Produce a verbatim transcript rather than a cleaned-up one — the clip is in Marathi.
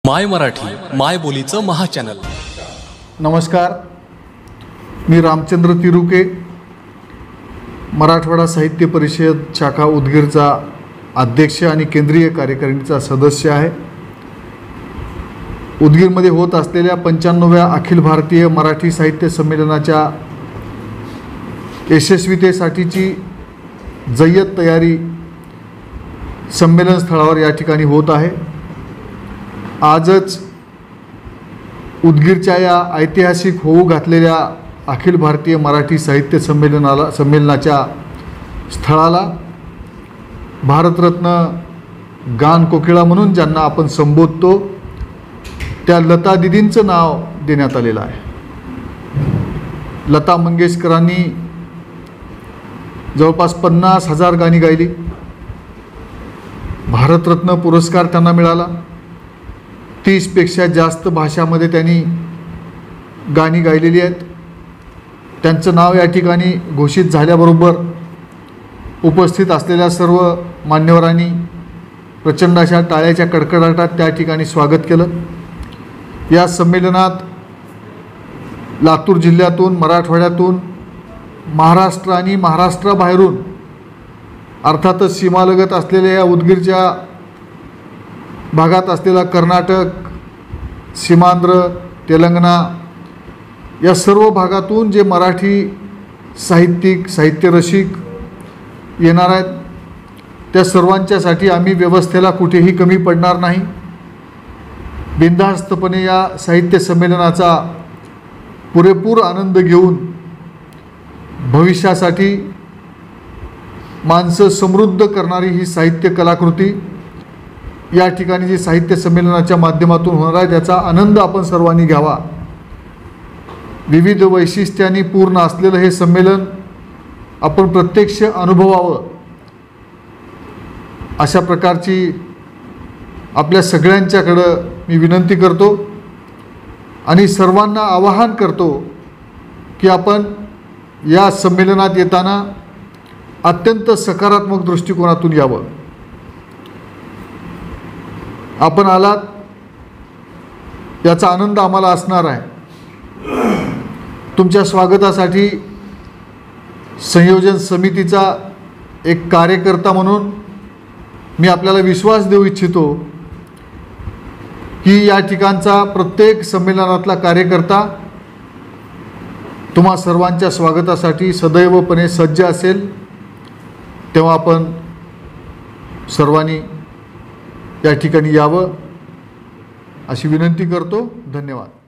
माय मराठी माय बोलीचं महाचॅनल। नमस्कार, मी रामचंद्र तिरुके, मराठवाडा साहित्य परिषद शाखा उदगीरचा अध्यक्ष आणि केंद्रीय कार्यकारिणीचा सदस्य आहे। उदगीरमध्ये होत असलेल्या पंच्याण्णव्या अखिल भारतीय मराठी साहित्य संमेलनाच्या यशस्वीतेसाठीची जय्यत तयारी संमेलन स्थळावर या ठिकाणी होत आहे। आजच उदगीरच्या या ऐतिहासिक होऊ घातलेल्या अखिल भारतीय मराठी साहित्य संमेलनाला संमेलनाच्या स्थळाला भारतरत्न गान कोकिळा म्हणून ज्यांना आपण संबोधतो त्या लता दिदींचं नाव देण्यात आलेलं आहे। लता मंगेशकरांनी जवळपास पन्नास हजार गाणी गायली। भारतरत्न पुरस्कार त्यांना मिळाला। तीसपेक्षा जास्त भाषामध्ये त्यांनी गाणी गायलेली आहेत। त्यांचं नाव या ठिकाणी घोषित झाल्याबरोबर उपस्थित असलेल्या सर्व मान्यवरांनी प्रचंड अशा टाळ्याच्या कडकडाटात त्या ठिकाणी स्वागत केलं। या संमेलनात लातूर जिल्ह्यातून, मराठवाड्यातून, महाराष्ट्र आणि महाराष्ट्राबाहेरून अर्थातच सीमालगत असलेल्या या उदगीरच्या भागात असलेला कर्नाटक, सीमांध्र, तेलंगणा या सर्व भागातून जे मराठी साहित्यिक साहित्यरसिक येणार आहेत त्या सर्वांच्यासाठी आम्ही व्यवस्थेला कुठेही कमी पडणार नाही। बिनधास्तपणे या साहित्य संमेलनाचा पुरेपूर आनंद घेऊन भविष्यासाठी माणसं समृद्ध करणारी ही साहित्य कलाकृती या ठिकाणी जी साहित्य संमेलनाच्या माध्यमातून होणार आहे त्याचा आनंद आपण सर्वांनी घ्यावा। विविध वैशिष्ट्यांनी पूर्ण असलेलं हे संमेलन आपण प्रत्यक्ष अनुभवावं अशा प्रकारची आपल्या सगळ्यांच्याकडं मी विनंती करतो आणि सर्वांना आवाहन करतो की आपण या संमेलनात येताना अत्यंत सकारात्मक दृष्टिकोनातून यावं। आपण आलात याचा आनंद आम्हाला असणार आहे। तुमच्या स्वागतासाठी संयोजन समितीचा एक कार्यकर्ता म्हणून मी आपल्याला विश्वास देऊ इच्छितो की या ठिकाणचा प्रत्येक संमेलनातला कार्यकर्ता तुम्हा सर्वांच्या स्वागतासाठी सदैवपणे सज्ज असेल। तेव्हा आपण सर्वांनी या ठिकाणी यावं अशी विनंती करतो। धन्यवाद।